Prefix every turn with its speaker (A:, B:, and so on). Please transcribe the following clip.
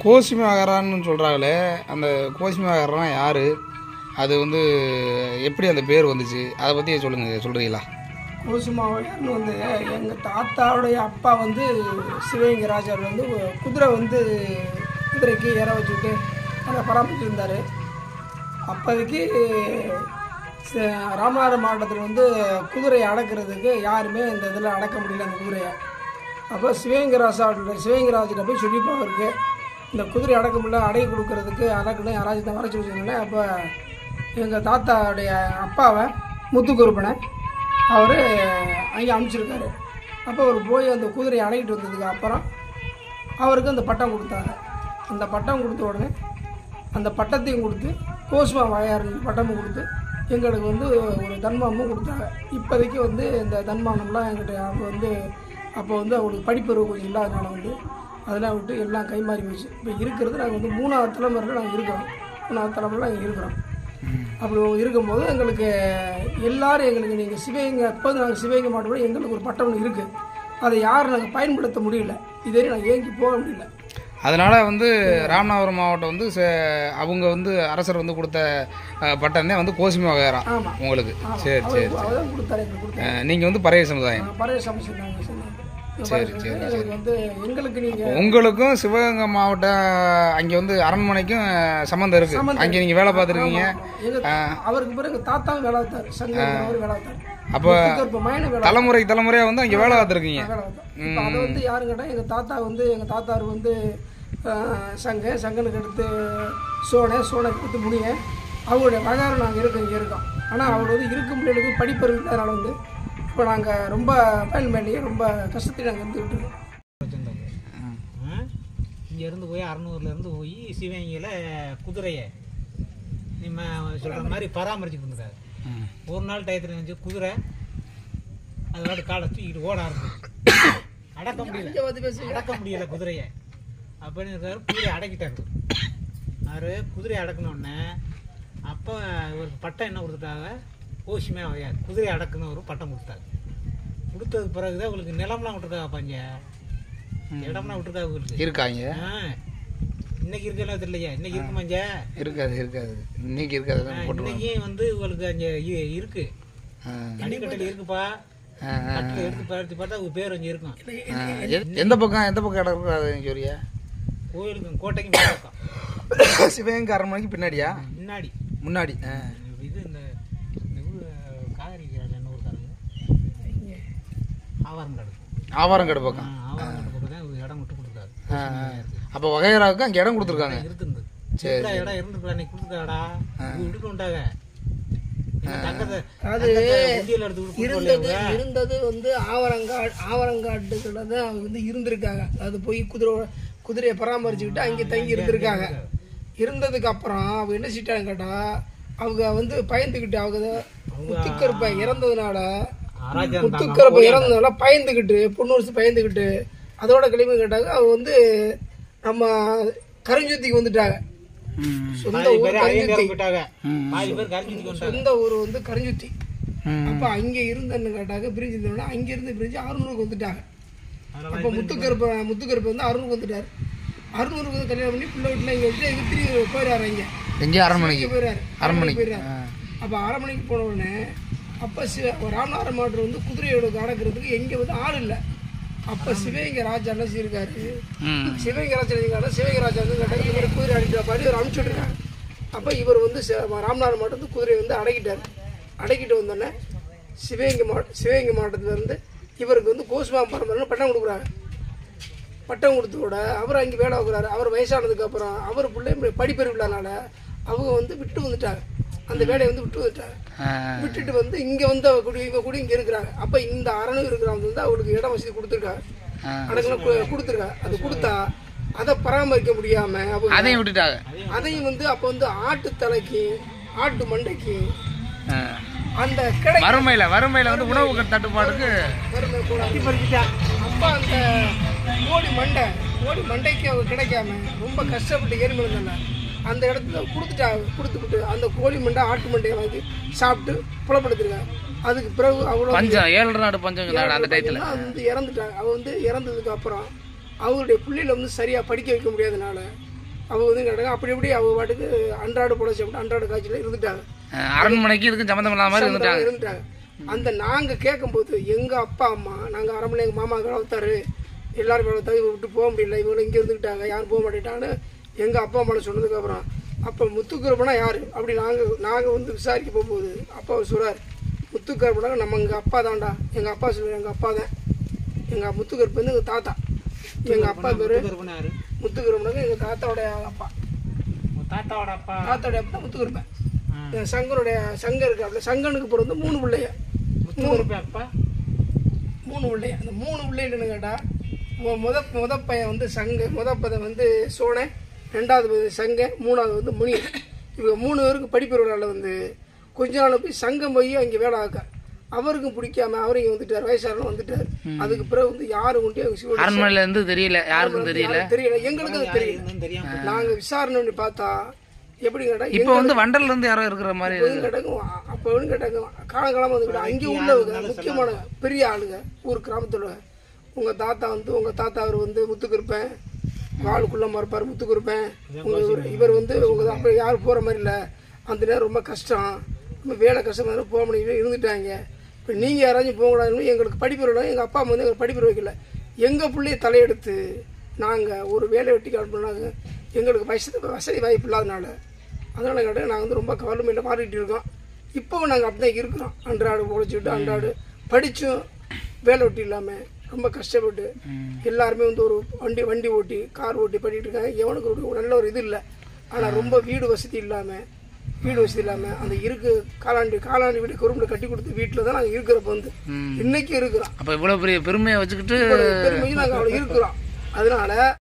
A: கோசிமி மகாரான்னு சொல்கிறாங்களே, அந்த கோசிமி மகாரானா யார்? அது வந்து எப்படி அந்த பேர் வந்துச்சு, அதை பற்றி சொல்கிறீங்களா?
B: கோசிமி மகாரான்னு வந்து எங்கள் தாத்தாவுடைய அப்பா வந்து சிவகங்கை ராஜார் வந்து குதிரை வந்து குதிரைக்கு ஏற வச்சுக்கிட்டு அதை பராமரிச்சிருந்தார். அப்போதைக்கு ராமநாதபுரம் மாவட்டத்தில் வந்து குதிரையை அடக்கிறதுக்கு யாருமே இந்த இதில் அடக்க முடியல அந்த குதிரையை. அப்போ சிவகங்கை ராஜிட்ட போய் சொல்லிப்போம் அவருக்கு இந்த குதிரை அடக்க முடியல, அடை கொடுக்கறதுக்கு அடக்கணும் யாராச்சும் வரைச்சி வச்சுருந்தோன்னே. அப்போ எங்கள் தாத்தாவுடைய அப்பாவை முத்துக்குருப்பனை அவர் அங்கே அனுப்பிச்சிருக்காரு. அப்போ அவர் போய் அந்த குதிரையை அடைக்கிட்டு வந்ததுக்கு அப்புறம் அவருக்கு அந்த பட்டம் கொடுத்தாங்க. அந்த பட்டம் கொடுத்த உடனே அந்த பட்டத்தையும் கொடுத்து கோசிமி வாயார் பட்டமும் கொடுத்து எங்களுக்கு வந்து ஒரு தன்மானமும் கொடுத்தாங்க. இப்போதைக்கு வந்து இந்த தன்மானம்லாம் எங்கிட்ட அப்போ வந்து அவங்களுக்கு படிப்பறிவு கொஞ்சம் இல்லாதனால வந்து அதெல்லாம் விட்டு எல்லாம் கைமாறி போச்சு. இப்போ இருக்கிறது நாங்கள் வந்து 3வது தலைமுறையில் நாங்கள் இருக்கிறோம். 3வது தலைமுறையில் நாங்கள் இருக்கிறோம். அப்படி இருக்கும்போது எங்களுக்கு எல்லோரும் எங்களுக்கு நீங்கள் சிவகங்கை அப்போ நாங்கள் சிவகங்கை மாவட்டம் எங்களுக்கு ஒரு பட்டம் ஒன்று இருக்குது. அதை யாரும் நாங்கள் பயன்படுத்த முடியல. இதுவரை நாங்கள் ஏங்கி போக முடியல.
A: அதனால் வந்து ராமநாதபுரம் மாவட்டம் வந்து அவங்க வந்து அரசர் வந்து கொடுத்த பட்டம்னே வந்து கோசிமி வகையறான் உங்களுக்கு. சரி சரி, நீங்கள் வந்து பறைய சமுதாயம். சரி சரி சரி. உங்களுக்கும் சிவகங்கை மாவட்டம் அங்கே வந்து அரண்மனைக்கும் சம்மந்தம் இருக்கு. அங்கே நீங்கள் வேலை பார்த்துருக்கீங்க.
B: அவருக்கு பிறகு தாத்தாவும் வேலை பார்த்தாரு.
A: அப்போ தலைமுறையாக வந்து அங்கே வேலை பார்த்துருக்கீங்க.
B: அதை வந்து யாரும் கேட்டால் எங்கள் தாத்தார் வந்து சங்கனுக்கு எடுத்து சோனைக்கு எடுத்து முடிய அவங்களுடைய வகாரம் நாங்கள் இங்கே இருக்கோம். ஆனால் அவர் வந்து இருக்க முடியல, படிப்பறிவு இல்லாதனால வந்து இப்போ நாங்கள் ரொம்ப பயன்மேலேயே ரொம்ப கஷ்டத்தில் நாங்கள் இருந்துக்கிட்டு இருக்கோம்.
C: இங்கேருந்து போய் அறநூறுலேருந்து போய் சிவகங்கையில் குதிரையை நம்ம சொல்கிற மாதிரி பராமரிச்சுட்டு இருந்தாரு. ஒரு நாள் டயத்தில் இருந்துச்சு குதிரை அதோட காலை தூக்கிட்டு ஓட ஆரம்பிச்சு அடக்க முடியல குதிரையை. அப்படின்னு இருக்காரு, குதிரையை அடக்கிட்டாரு. அவர் குதிரையை அடக்கினோடனே அப்போ இவருக்கு பட்டம் என்ன கொடுத்துட்டாங்க, கோசிமி வகையார் குதிரையை அடக்குன்னு ஒரு பட்டம் கொடுத்தாங்க. கொடுத்ததுக்கு பிறகுதான் உங்களுக்கு நிலம்லாம் விட்டுருக்காங்க. பஞ்ச இடம்லாம் விட்டுருக்காங்க உங்களுக்கு
A: இருக்காங்க.
C: இன்னைக்கு இருக்கலாம் தெரியலையா? இன்னைக்கு இருக்கு மஞ்ச
A: இருக்காது இன்னைக்கு இருக்காது.
C: இன்னைக்கு வந்து உங்களுக்கு அங்கே இருக்கு அடிக்கட்டல் இருக்குப்பா. கட்டில் எடுத்து பார்த்து பார்த்தா உங்க பேர் அங்கே இருக்கும்.
A: எந்த பக்கம் இடம் இருக்காது சொல்லியா?
C: கோயிலுக்கும் கோட்டைக்கும் பக்கம்
A: சிவகங்கை அரண்மனைக்கு பின்னாடியா? முன்னாடி.
C: இது இந்த காவேரி என்ன ஊருக்காரங்க
A: ஆவாரங்காடு பக்கம்.
C: ஆவாரங்காடு பக்கம் தான் இடம் விட்டு கொடுத்தாரு.
A: அப்போ வகையராவுக்கு அங்கே இடம் கொடுத்துருக்காங்க.
C: இருக்குது. சரி, இடம் இருந்துருக்கலாம். நீ கொடுத்துருக்காடா விட்டுட்டு வந்துட்டாங்க.
B: அது இருந்தது வந்து ஆவரங்காட்டுக்குள்ள தான் வந்து இருந்திருக்காங்க. அது போய் குதிரையை பராமரிச்சுக்கிட்டு அங்கே தங்கி இருந்திருக்காங்க. இருந்ததுக்கு அப்புறம் அவங்க என்ன செஞ்சிட்டாங்க கேட்டா, அவங்க வந்து பயந்துக்கிட்டு அவங்க முத்துக்கருப்பை இறந்ததுனால பயந்துக்கிட்டு பொண்ணு பயந்துக்கிட்டு அதோட கிளம்பி கேட்டாங்க. அவங்க வந்து நம்ம கரிஞ்சுத்திக்கு வந்துட்டாங்க. சொந்த ஊர் வந்து கரிஞ்சுத்தி. அப்ப அங்க இருந்தன்னு கேட்டாங்க பிரிஞ்சு அங்க இருந்து பிரிஞ்சு அரூருக்கு வந்துட்டாங்க. அப்ப முத்துக்கருப்பை வந்து அரூருக்கு வந்துட்டாரு. அரூருக்கு வந்து கல்யாணம் பண்ணி பிள்ளை வீட்டுல இங்க வச்சு எங்க திரும்பி போயிடாரு. இங்க அரண்மனைக்கு போயிடாரு. அப்ப அரண்மனைக்கு போன உடனே அப்ப ராமநாதபுரம் மாவட்டம் வந்து குதிரையோட அடக்கிறதுக்கு எங்க வந்து ஆள் இல்லை. அப்ப சிவகங்கை ராஜா என்ன செய்யிருக்காரு, சிவகங்கை ராஜா வந்து கேட்டாங்க குதிரை அடிக்கிட்டு இவர் அனுப்பிச்சுட்ருக்காங்க. அப்போ இவர் வந்து ராமநாதபுரம் மாவட்டத்து குதிரையை வந்து அடக்கிட்டார். அடக்கிட்டு வந்தோடனே சிவகங்கை மாவட்டத்தில் இருந்து இவருக்கு வந்து கோசிமி பரம்பரை பட்டம் கொடுக்குறாங்க. பட்டம் கொடுத்தோட அவர் அங்கே வேலை வைக்கிறாரு. அவர் வயசானதுக்கு அப்புறம் அவர் பிள்ளை படிப்பறிவு இல்லாதனால அவங்க வந்து விட்டு வந்துட்டாங்க. அந்த வேலையை வந்து விட்டுட்டு வந்து இங்கே வந்து இவங்க இங்கே இருக்கிறாங்க. அப்போ இந்த அரணு இருக்கிறவங்க வந்து அவங்களுக்கு இடம் வசதி கொடுத்துருக்காங்க, அடங்கெல்லாம் கொடுத்துருக்காங்க. அது கொடுத்தா அதை பராமரிக்க முடியாம
A: அதையும் விட்டுட்டாங்க.
B: அதையும் வந்து அப்போ வந்து ஆட்டு தலைக்கு ஆட்டு மண்டைக்கு அந்த
A: வறுமையில வந்து உணவு தட்டுப்பாடுக்கு
B: அப்போ அந்த கோழி மண்டைக்கு அவங்க கிடைக்காம ரொம்ப கஷ்டப்பட்டு ஏறிமலை அந்த இடத்துல கொடுத்துட்டு அந்த கோழி மண்டை ஆட்டு மண்டையை வாங்கி சாப்பிட்டு புலப்படுத்திருக்காங்க. அதுக்கு பிறகு அவ்வளோ
A: 7 நாடு பஞ்சம் அந்த டயத்தில்
B: வந்து இறந்துட்டாங்க. அவ வந்து இறந்ததுக்கு அப்புறம் அவங்களுடைய பிள்ளைகளை வந்து சரியாக படிக்க வைக்க முடியாதனால அவங்க வந்து கேட்டாங்க அப்படி இப்படி அவங்க பாட்டுக்கு அன்றாட பொழைச்சி அன்றாட காய்ச்சல இருந்துட்டாங்க.
A: அரண்மனைக்கு இதுக்கு சம்மந்தம் இல்லாத மாதிரி
B: இருந்துட்டாங்க. அந்த நாங்கள் கேட்கும்போது எங்கள் அப்பா அம்மா நாங்கள் அரண்மனை எங்கள் மாமா வளர்த்தாரு, எல்லாரும் வளர்த்தாரு, இவங்க விட்டு போக முடியல, இவங்க இங்கே இருந்துக்கிட்டாங்க, யாரும் போக மாட்டேட்டான்னு எங்கள் அப்பா அம்மா சொன்னதுக்கப்புறம் அப்போ முத்துக்கருப்பனா யார் அப்படி நாங்கள் வந்து விசாரிக்க போகும்போது அப்பா சொல்கிறார், முத்துக்கருப்பனாங்க நம்ம எங்கள் அப்பா தான்டா. எங்கள் அப்பா சொல்லுவார், எங்கள் அப்பா தான். எங்கள் முத்துக்கருப்பு வந்து எங்கள் தாத்தா. எங்கள் அப்பா பேர் முத்துக்கருப்பனாங்க எங்கள் தாத்தாவோடைய அப்பா. தாத்தாவோடைய அப்பா தான் முத்துக்கருப்பேன். சங்கர் இருக்காப்புல, சங்கனுக்கு பிறந்து 3 பிள்ளைய. அப்பா 3 பிள்ளைய. அந்த 3 பிள்ளைன்னு கேட்டால் முத பையன் வந்து பையன் வந்து சோழன், 2வது சங்க, 3வது வந்து முனி. இவங்க 3 பேருக்கு படிப்பவர்களால் வந்து கொஞ்ச நாள் போய் சங்கம் போய் அங்கே வேலை ஆக்க அவருக்கும் பிடிக்காம அவரும் இங்கே வந்துட்டார், வயசான வந்துட்டார். அதுக்கு பிறகு வந்து யாரும் கொண்டு
A: அரண்மனையில இருந்து தெரியல, யாருக்கும் தெரியல,
B: எங்களுக்கு அது தெரியல. நாங்கள் விசாரணை பண்ணி பார்த்தா எப்படி கேட்டா
A: இப்போ வந்து வண்டர்ல இருந்து யாரோ இருக்கிற மாதிரி
B: கேட்டாங்க. அப்போ கேட்டாங்க காலங்காலமாக வந்து அங்கே உள்ளவங்க முக்கியமான பெரிய ஆளுங்க ஊர் கிராமத்தில் உங்கள் தாத்தா வந்து உங்கள் தாத்தா அவர் வந்து முத்துக்கருப்பேன், வாளுக்குள்ள மறுப்பார் முத்துக்கருப்பேன், இவர் வந்து உங்கள் அப்போ யாரும் போகிற மாதிரி இல்லை, அந்த நேரம் ரொம்ப கஷ்டம், ரொம்ப வேலை கஷ்டமாக இருந்தாலும் போக முடியல இருந்துட்டாங்க. இப்போ நீங்கள் யாராச்சும் போகக்கூடாதுன்னு எங்களுக்கு படிப்பு எங்கள் அப்பா அம்மா வந்து எங்களுக்கு படிப்பு வைக்கல. எங்கள் பிள்ளைய தலையெடுத்து நாங்கள் ஒரு வேலை வெட்டிக்கு அனுப்பினாங்க. எங்களுக்கு வசதி வாய்ப்பு இல்லாதனால அதனால் கேட்டால் நாங்கள் வந்து ரொம்ப கவர்மெண்ட்டில் மாறிக்கிட்டு இருக்கோம். இப்போவும் நாங்கள் அப்படி தான் இருக்கிறோம். அன்றாடு உழைச்சிக்கிட்டு அன்றாடு படித்தும் வேலை வெட்டி இல்லாமல் ரொம்ப கஷ்டப்பட்டு எல்லாருமே வந்து ஒரு வண்டி ஓட்டி கார் ஓட்டி பண்ணிகிட்டு இருக்காங்க. எவனுக்கு ஒரு நல்ல ஒரு இது இல்லை. ஆனால் ரொம்ப வீடு வசதி இல்லாமல் அந்த காலாண்டி வீடு கரும்பு கட்டி கொடுத்து வீட்டில் தான் நாங்கள் இருக்கிறப்ப வந்து இன்னைக்கு இருக்கிறோம்.
A: அப்போ இவ்வளோ பெரிய பெருமையை வச்சுக்கிட்டு
B: பெருமையும் நாங்கள் அவ்வளோ இருக்கிறோம். அதனால